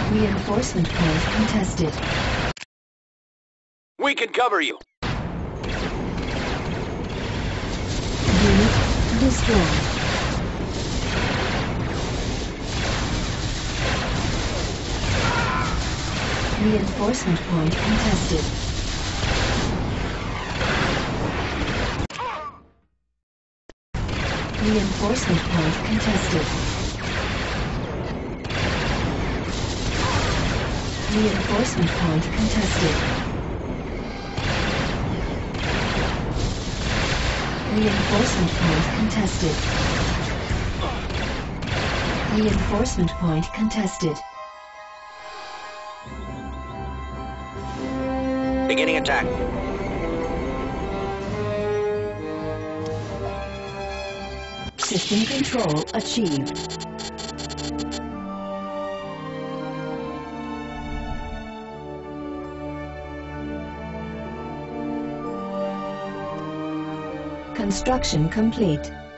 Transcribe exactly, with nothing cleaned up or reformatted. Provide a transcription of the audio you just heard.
Reinforcement point contested. We can cover you. Unit destroyed. Reinforcement point contested. Reinforcement point contested. Reinforcement point contested. Reinforcement point contested. Reinforcement point contested. Beginning attack. System control achieved. Construction complete.